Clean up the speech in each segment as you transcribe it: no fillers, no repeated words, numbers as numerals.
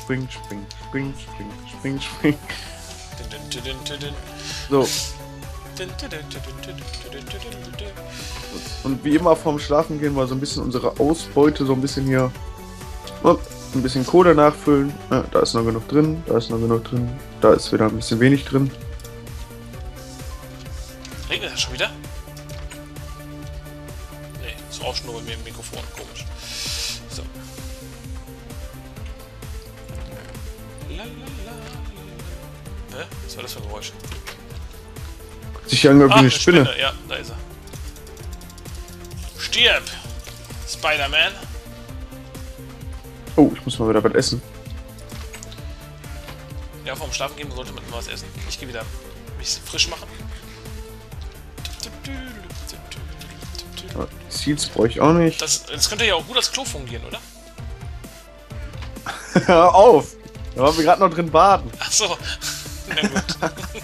spring, spring, spring, spring, spring, spring. So. Und wie immer vorm Schlafen gehen mal so ein bisschen unsere Ausbeute so ein bisschen hier. Ein bisschen Kohle nachfüllen. Ja, da ist noch genug drin, da ist noch genug drin, da ist wieder ein bisschen wenig drin. Regnet das schon wieder? Nee, ist auch schon nur bei mir im Mikrofon. Komisch. So. Hä? Was war das für ein Geräusch? Sich angehört wie eine Spinne. Ja, da ist er. Stirb! Spider-Man! Oh, ich muss mal wieder was essen. Ja, vorm Schlafen gehen sollte man immer was essen. Ich gehe wieder mich frisch machen. Seeds brauche ich auch nicht. Das könnte ja auch gut als Klo fungieren, oder? Hör auf! Da waren wir gerade noch drin baden. Achso. Na gut.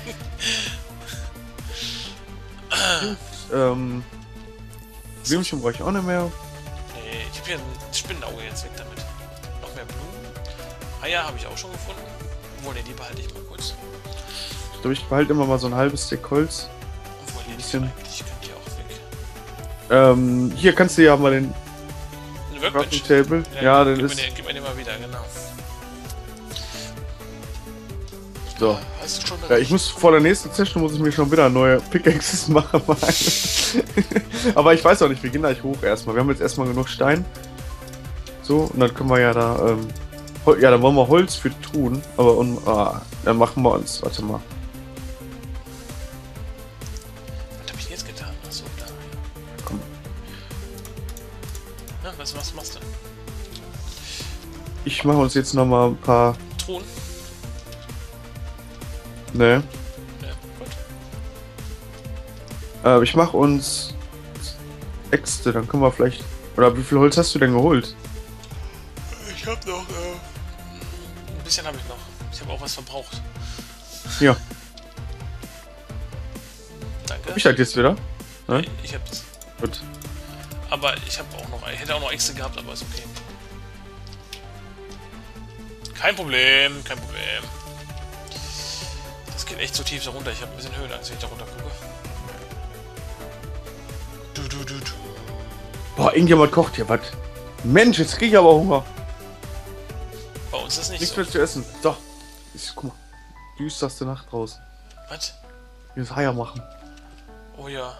Blümchen brauche ich auch nicht mehr. Nee, ich habe hier ein Spinnenauge, jetzt weg damit. Noch mehr Blumen. Eier habe ich auch schon gefunden. Obwohl, ne, die behalte ich mal kurz. Ich glaube, ich behalte immer mal so ein halbes Stück Holz. Obwohl, nee, bisschen. eigentlich könnt ihr auch weg. Hier kannst du ja mal den Ein Workbench. Table. Ja, den ist. Gib mir den mal wieder, genau. So. Hast du schon Ja, ich muss vor der nächsten Session muss ich mir schon wieder neue Pickaxes machen. Aber ich weiß auch nicht, wir gehen gleich hoch erstmal. Wir haben jetzt erstmal genug Stein. So, und dann können wir ja da. Ja, dann wollen wir Holz für tun. Aber dann machen wir uns. Warte mal. Was hab ich denn jetzt getan? Achso, da. Komm. Na, was machst du? Ich mache uns jetzt noch mal ein paar. Truhen? Ne. Ja, gut. Ich mache uns Äxte, dann können wir vielleicht. Oder wie viel Holz hast du denn geholt? Ich hab noch, ein bisschen habe ich noch. Ich habe auch was verbraucht. Ja. Danke. Hab ich halt jetzt wieder? Ne? Ich hab's. Gut. Aber ich habe auch noch, ich hätte auch noch Äxte gehabt, aber ist okay. Kein Problem, kein Problem. Das geht echt so tief da runter. Ich habe ein bisschen Höhenangst, wenn ich da runter gucke. Du. Boah, irgendjemand kocht hier was. Mensch, jetzt krieg ich aber Hunger. Bei uns ist nicht Nichts so. mehr zu essen. So. Guck mal. Düsterste Nacht draußen. Was? Wir müssen Eier machen. Oh ja.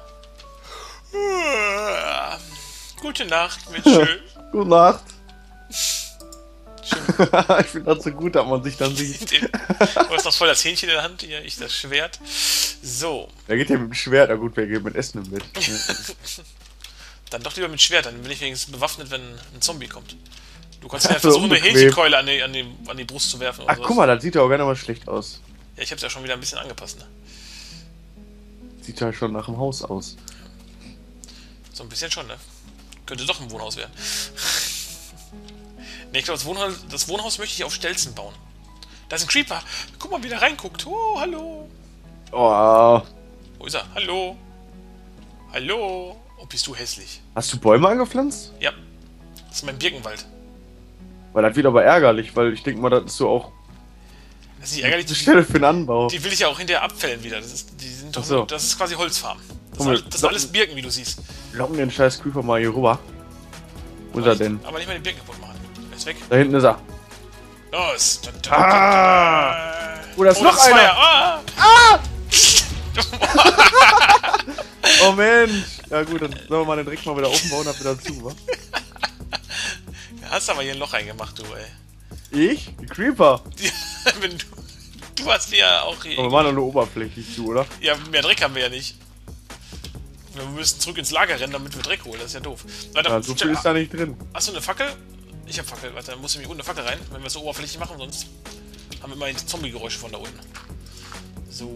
Gute Nacht, Mitchell. Gute Nacht. Schön. Ich finde das so gut, dass man sich dann sieht. Du hast noch voll das Hähnchen in der Hand, hier, ich das Schwert. So. Da geht ja mit dem Schwert. Na gut, wer geht mit Essen im Bett? Dann doch lieber mit Schwert, dann bin ich wenigstens bewaffnet, wenn ein Zombie kommt. Du kannst mir ja So versuchen, eine unbequem. Hähnchenkeule an die Brust zu werfen. Oder Ach, guck mal, das sieht ja auch gar nicht mal schlecht aus. Ja, ich hab's ja schon wieder ein bisschen angepasst, ne? Sieht ja schon nach dem Haus aus. So ein bisschen schon, ne? Könnte doch ein Wohnhaus werden. Ne, ich glaube, das Wohnhaus möchte ich auf Stelzen bauen. Da ist ein Creeper. Guck mal, wie der reinguckt. Oh, hallo. Oh. Wo ist er? Hallo. Hallo. Oh, bist du hässlich. Hast du Bäume angepflanzt? Ja. Das ist mein Birkenwald. Weil das wird aber ärgerlich, weil ich denke mal, das ist so auch Das ist nicht ärgerlich. eine Stelle für den Anbau. Die will ich ja auch hinterher abfällen wieder. Die sind doch Ach so. das ist quasi Holzfarm. Das ist Guck mal, alles Birken, wie du siehst. Locken den scheiß Creeper mal hier rüber. Wo ist er denn? Aber nicht mal die Birken kaputt machen. Er ist weg. Da hinten ist er. Los. Oh, da ist noch das einer. Feuer. Ah! Oh Mensch. Ja gut, dann sollen wir mal den direkt mal wieder aufbauen und wieder zu, wa? Da hast aber hier ein Loch reingemacht, du, ey. Ich? Die Creeper. Ja, wenn du hast ja auch hier. Aber wir machen doch nur oberflächlich zu, oder? Ja, mehr Dreck haben wir ja nicht. Wir müssen zurück ins Lager rennen, damit wir Dreck holen. Das ist ja doof. Warte, Ja, so viel ist da nicht drin. hast du eine Fackel? Ich hab Fackel. Warte, dann muss ich mich unten eine Fackel rein, wenn wir es so oberflächlich machen, sonst haben wir immer die Zombie-Geräusche von da unten. So.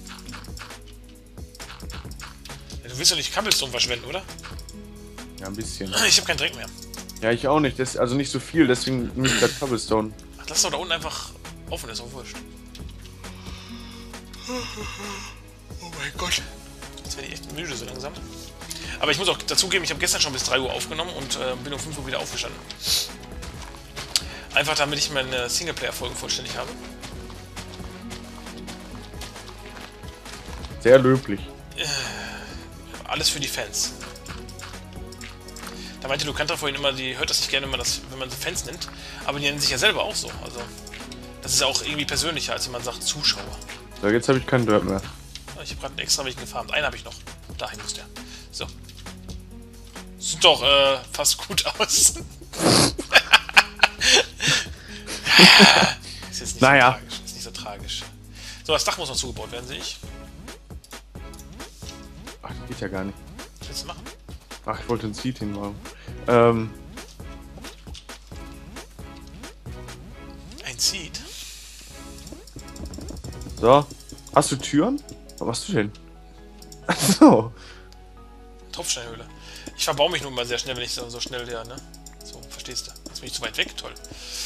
Ja, du willst doch nicht Cobblestone verschwenden, oder? Ja, ein bisschen. Ich hab keinen Dreck mehr. Ja, ich auch nicht. Also nicht so viel, deswegen nehme ich gerade Cobblestone. Ach, lass doch da unten einfach offen, ist auch wurscht. Oh mein Gott. Jetzt werde ich echt müde so langsam. Aber ich muss auch dazugeben, ich habe gestern schon bis 3 Uhr aufgenommen und bin um 5 Uhr wieder aufgestanden. Einfach damit ich meine Singleplayer-Folgen vollständig habe. Sehr löblich. Alles für die Fans. Da meinte Lucanta vorhin immer, die hört das nicht gerne, wenn man so Fans nennt. Aber die nennen sich ja selber auch so. Also, das ist ja auch irgendwie persönlicher, als wenn man sagt Zuschauer. So, jetzt habe ich keinen Dirt mehr. Ich habe gerade einen extra welchen gefarmt. Einen habe ich noch. Dahin muss der. So. Sieht doch fast gut aus. Ist jetzt nicht so tragisch. Ist nicht so tragisch. So, das Dach muss noch zugebaut werden, sehe ich. Ach, geht ja gar nicht. Was willst du machen? Ach, ich wollte ein Seat hinmachen. Ein Seed? So. Hast du Türen? Was machst du denn? Achso. Tropfsteinhöhle. Ich verbaue mich nun mal sehr schnell, wenn ich so schnell, ja, ne? So, verstehst du? Jetzt bin ich zu weit weg, toll.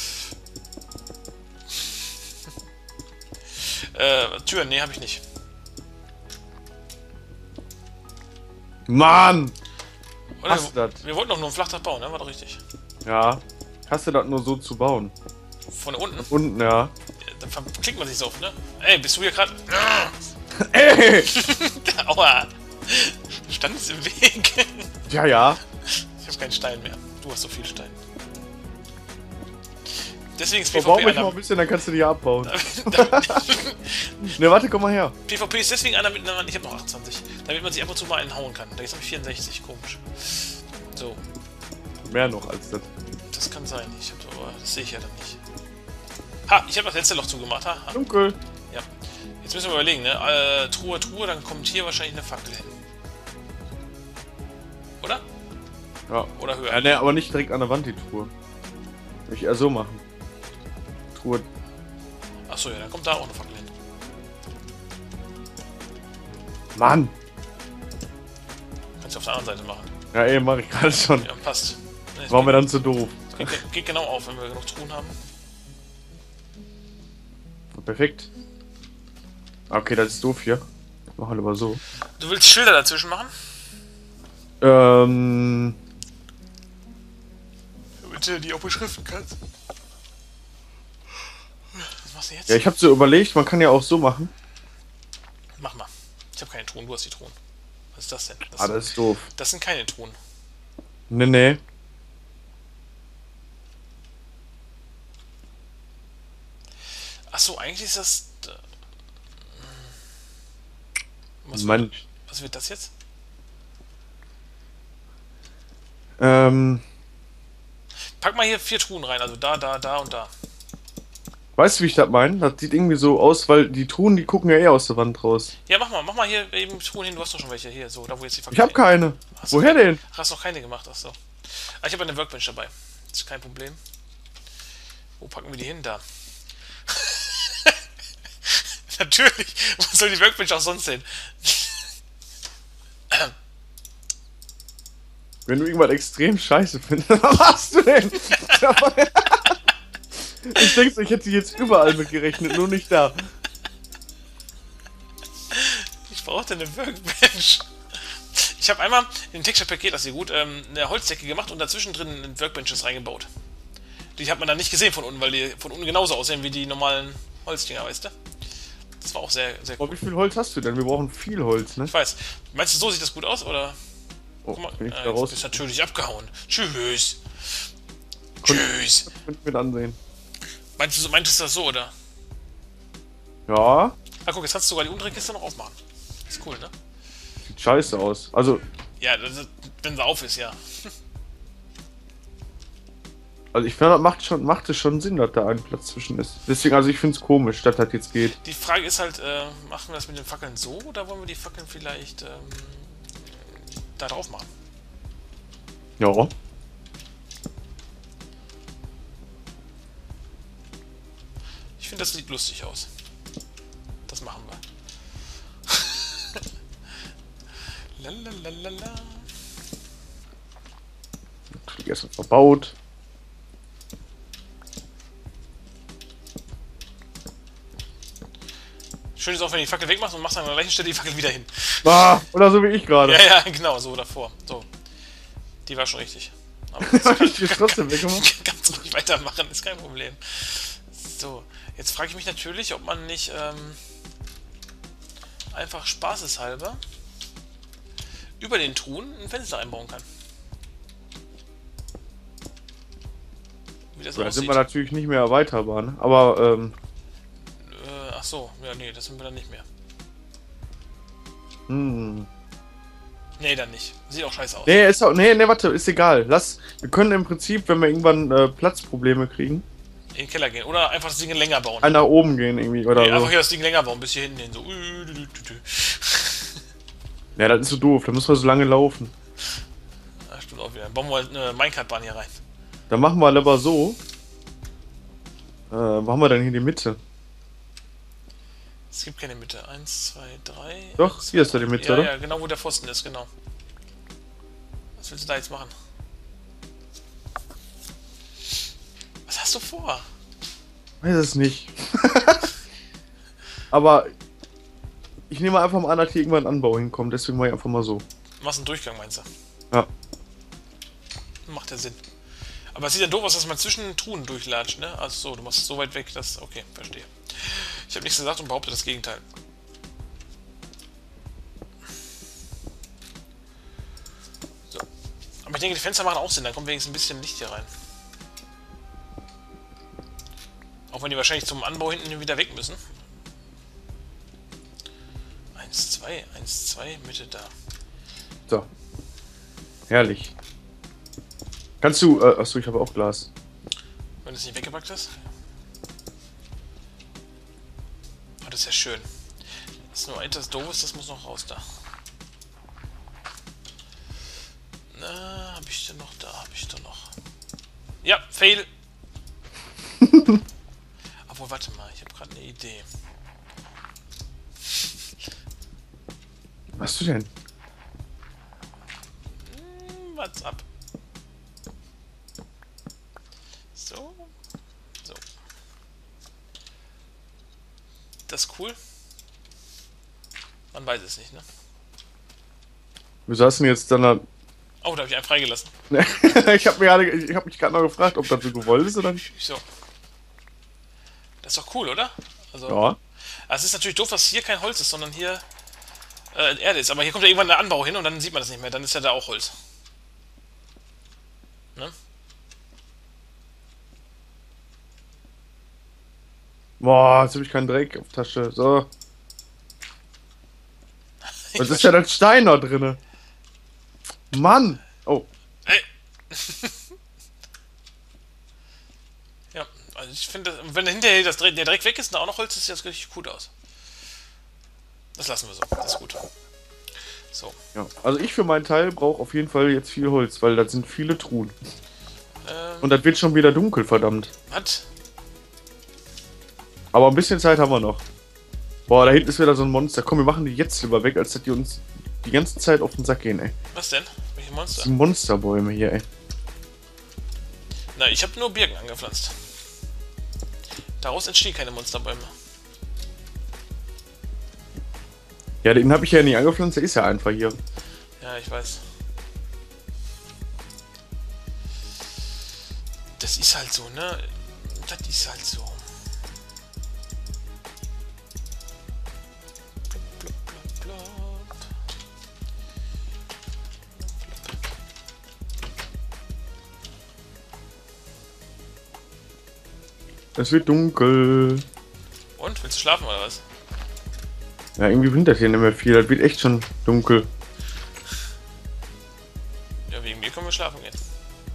Türen, nee, habe ich nicht. Mann! Oder Hast du das? wir wollten doch nur ein Flachdach bauen, ne? War doch richtig. Ja. Hast du das nur so zu bauen? Von unten? Unten, ja. Da verklickt man sich so oft, ne? Ey, bist du hier gerade? Ey! Aua! Du standest im Weg. Ja, ja. Ich habe keinen Stein mehr. Du hast so viel Stein. Deswegen ist Verbau PvP mich mal ein bisschen, dann kannst du die ja abbauen. damit, Ne, warte, komm mal her. PvP ist deswegen einer mit einer... Ich habe noch 28. Damit man sich ab und zu mal einen hauen kann. Da ist nämlich 64. Komisch. So. Mehr noch als das. Das kann sein. Aber das sehe ich ja dann nicht. Ha! Ich habe das letzte Loch zugemacht. Ha, ha. Dunkel. Ja. Jetzt müssen wir überlegen, ne? Truhe, Truhe, dann kommt hier wahrscheinlich eine Fackel hin. Oder? Ja. Oder höher. Ja, ne, aber nicht direkt an der Wand die Truhe. Will ich eher so machen. Truhe. Achso, ja, dann kommt da auch eine Fackel hin. Mann! Kannst du auf der anderen Seite machen. Ja, ey, mach ich gerade schon. Ja, passt. Ne, Waren wir dann zu doof. geht genau auf, wenn wir genug Truhen haben. Perfekt. Okay, das ist doof hier. Ich mach halt aber so. Du willst Schilder dazwischen machen? Ähm. Damit du die auch beschriften kannst. Was machst du jetzt? Ja, ich hab so überlegt, man kann ja auch so machen. Mach mal. Ich habe keine Truhen, du hast die Truhen. Was ist das denn? Das ist doof. Das sind keine Truhen. Nee, nee. Achso, eigentlich ist das... Was wird das jetzt? Pack mal hier 4 Truhen rein, also da, da, da und da. Weißt du, wie ich das meine? Das sieht irgendwie so aus, weil die Truhen, die gucken ja eh aus der Wand raus. Ja, mach mal hier eben Truhen hin, du hast doch schon welche hier, so, da wo jetzt die Fackel. Ich hab keine. Woher denn? Hast noch keine gemacht, achso. Ah, ich habe eine Workbench dabei. Das ist kein Problem. Wo packen wir die hin? Da. Natürlich. Wo soll die Workbench auch sonst hin? Wenn du irgendwas extrem scheiße findest, was machst du denn? Ich denke, ich hätte jetzt überall mit gerechnet, nur nicht da. Ich brauchte eine Workbench. Ich habe einmal in den Texture-Paket, das ist gut, eine Holzdecke gemacht und dazwischen drin Workbenches reingebaut. Die hat man dann nicht gesehen von unten, weil die von unten genauso aussehen wie die normalen Holzdinger, weißt du? Das war auch sehr, sehr cool. Wie viel Holz hast du denn? Wir brauchen viel Holz, ne? Ich weiß. Meinst du, so sieht das gut aus, oder? Oh, Guck mal, bin ich da jetzt raus? bist natürlich abgehauen. Tschüss. Tschüss. Könnt ihr mit ansehen. Meintest du das so, oder? Ja. Ah, guck, jetzt kannst du sogar die untere Kiste noch aufmachen. Ist cool, ne? Sieht scheiße aus. Also. Ja, wenn sie auf ist, ja. Also ich finde, das macht es schon Sinn, dass da ein Platz zwischen ist. Deswegen, also ich finde es komisch, dass das jetzt geht. Die Frage ist halt, machen wir das mit den Fackeln so, oder wollen wir die Fackeln vielleicht da drauf machen? Ja. Ich finde, das sieht lustig aus. Das machen wir. Lalalala. Erstmal verbaut. Schön ist auch, wenn du die Fackel wegmachst und machst dann an der gleichen Stelle die Fackel wieder hin. Ah, oder so wie ich gerade. Ja, ja, genau, so davor. So. Die war schon richtig. Aber Hab ich die trotzdem weggemacht? ganz ruhig weitermachen, ist kein Problem. So, jetzt frage ich mich natürlich, ob man nicht einfach spaßeshalber über den Truhen ein Fenster einbauen kann. Wie das Da sind aussieht. wir natürlich nicht mehr erweiterbar, ne? Aber, Ach so, ja, nee, das sind wir dann nicht mehr. hm. Nee, dann nicht. Sieht auch scheiße aus. Nee, ist auch, nee, warte, ist egal. Wir können im Prinzip, wenn wir irgendwann Platzprobleme kriegen, In den Keller gehen. Oder einfach das Ding länger bauen. nach oben gehen irgendwie oder Nee, so. einfach hier das Ding länger bauen, bis hier hinten hin. So. Ja, das ist so doof, da müssen wir so lange laufen. Ja, stimmt auch wieder. Dann bauen wir halt eine Minecart-Bahn hier rein. Dann machen wir aber so. Wo haben wir denn hier die Mitte? Es gibt keine Mitte. 1, 2, 3. Doch, 1, 2, hier ist ja die Mitte, ja, oder? Ja, genau wo der Pfosten ist, genau. Was willst du da jetzt machen? Was hast du vor? Weiß es nicht. Aber ich nehme einfach mal an, dass hier irgendwann ein Anbau hinkommt, deswegen mache ich einfach mal so. Machst einen Durchgang, meinst du? Ja. Macht ja Sinn. Aber es sieht ja doof aus, dass man zwischen den Truhen durchlatscht, ne? Also so, du machst es so weit weg, dass... Okay, verstehe. Ich habe nichts gesagt und behaupte das Gegenteil. So. Aber ich denke, die Fenster machen auch Sinn, dann kommt wenigstens ein bisschen Licht hier rein. Auch wenn die wahrscheinlich zum Anbau hinten wieder weg müssen. 1, 2, 1, 2, Mitte da. So. Herrlich. Kannst du... achso, ich habe auch Glas. Wenn du es nicht weggepackt hast. Oh, das ist ja schön. Das ist nur etwas doofes, das muss noch raus da. Na, hab ich denn noch da? Hab ich doch noch. Ja, fail! Obwohl, warte mal, ich habe gerade eine Idee. Was hast du denn? What's up? So. So. Das ist cool. Man weiß es nicht, ne? Wieso hast du denn jetzt dann da... Oh, da habe ich einen freigelassen. ich habe mich gerade noch gefragt, ob das so gewollt ist oder nicht. So. Das ist doch cool, oder? Also, Ja. es ist natürlich doof, dass hier kein Holz ist, sondern hier Erde ist. Aber hier kommt ja irgendwann der Anbau hin und dann sieht man das nicht mehr. Dann ist ja da auch Holz. Ne? Boah, jetzt habe ich keinen Dreck auf Tasche. So. Was ist ja das Stein da drinne? Mann! Oh. Ey. Ja, also ich finde, wenn hinterher der Dreck weg ist und da auch noch Holz ist, sieht das richtig gut aus. Das lassen wir so. Das ist gut. So. Ja. Also ich für meinen Teil brauche auf jeden Fall jetzt viel Holz, weil das sind viele Truhen. Und das wird schon wieder dunkel, verdammt. Was? Aber ein bisschen Zeit haben wir noch. Boah, da hinten ist wieder so ein Monster. Komm, wir machen die jetzt lieber weg, als dass die uns die ganze Zeit auf den Sack gehen, ey. Was denn? Welche Das Monster? sind Monsterbäume hier, ey. Na, ich habe nur Birken angepflanzt. Daraus entstehen keine Monsterbäume. Ja, den habe ich ja nicht angepflanzt, der ist ja einfach hier. Ja, ich weiß. Das ist halt so, ne? Das ist halt so. Blub, blub, blub, blub. Es wird dunkel. Und? Willst du schlafen oder was? Ja, irgendwie wintert hier nicht mehr viel. Das wird echt schon dunkel. Ja, wegen mir können wir schlafen gehen.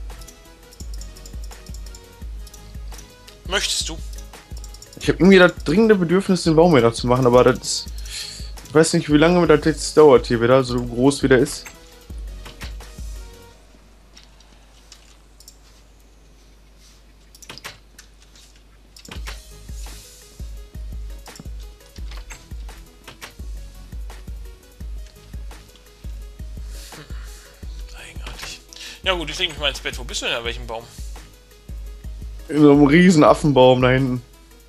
Möchtest du? Ich habe irgendwie das dringende Bedürfnis, den Baum wieder zu machen, aber das ist... Ich weiß nicht, wie lange das jetzt dauert hier wieder, so groß wie der ist. Eigenartig. Ja gut, ich lege mich mal ins Bett. Wo bist du denn? An welchem Baum? In so einem riesen Affenbaum da hinten.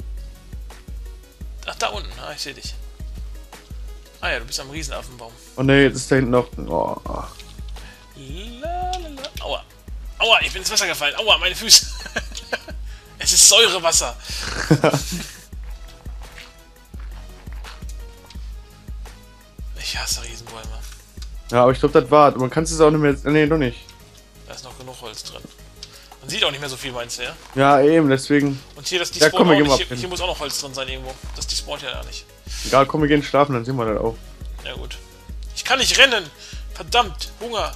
Ach, da unten. Ah, ich sehe dich. Ah ja, du bist am Riesenaffenbaum. Oh ne, jetzt ist da hinten noch... Oh. Lalalala. Aua. Aua, ich bin ins Wasser gefallen. Aua, meine Füße. Es ist Säurewasser. Ich hasse Riesenbäume. Ja, aber ich glaube, das war. Man kann es auch nicht mehr. Nee, doch nicht. Da ist noch genug Holz drin. Man sieht auch nicht mehr so viel, meinst du, ja? Ja, eben, deswegen. Und hier, das die Ja, komm, wir auch gehen mal nicht. hin. Hier muss auch noch Holz drin sein irgendwo. Das die spawnt ja nicht. Egal, komm, wir gehen schlafen, dann sehen wir das auch. Ja gut. Ich kann nicht rennen! Verdammt! Hunger!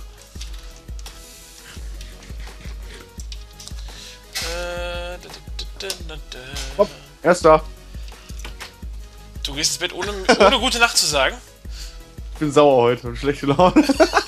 Hopp, erster. Du gehst ins Bett ohne gute Nacht zu sagen? Ich bin sauer heute und schlechte Laune.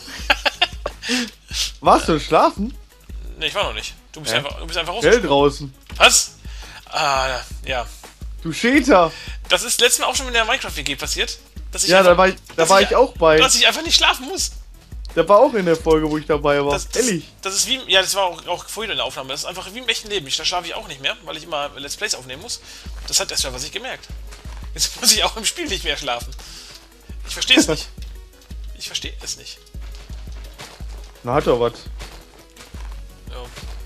Warst du schlafen? Ne, ich war noch nicht. Du bist einfach Hell rausgesprungen. draußen. Was? Ah, ja. Du Cheater. Das ist letztes Mal auch schon in der Minecraft-WG passiert. Dass ich Ja, einfach, da war ich auch bei. dass ich einfach nicht schlafen muss. Der war auch in der Folge, wo ich dabei war. Ehrlich. Das ist wie, ja, das war auch vorhin in der Aufnahme. Das ist einfach wie im echten Leben. Da schlafe ich auch nicht mehr, weil ich immer Let's Plays aufnehmen muss. Das hat erst mal was ich gemerkt. Jetzt muss ich auch im Spiel nicht mehr schlafen. Ich verstehe es nicht. Ich verstehe es nicht. Na, hat doch was. Ja.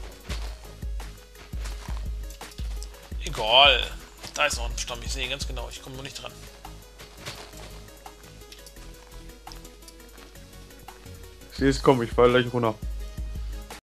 Egal. Da ist noch ein Stamm. Ich sehe ihn ganz genau. Ich komme nur nicht dran. Ich sehe es, komm, ich fall gleich runter.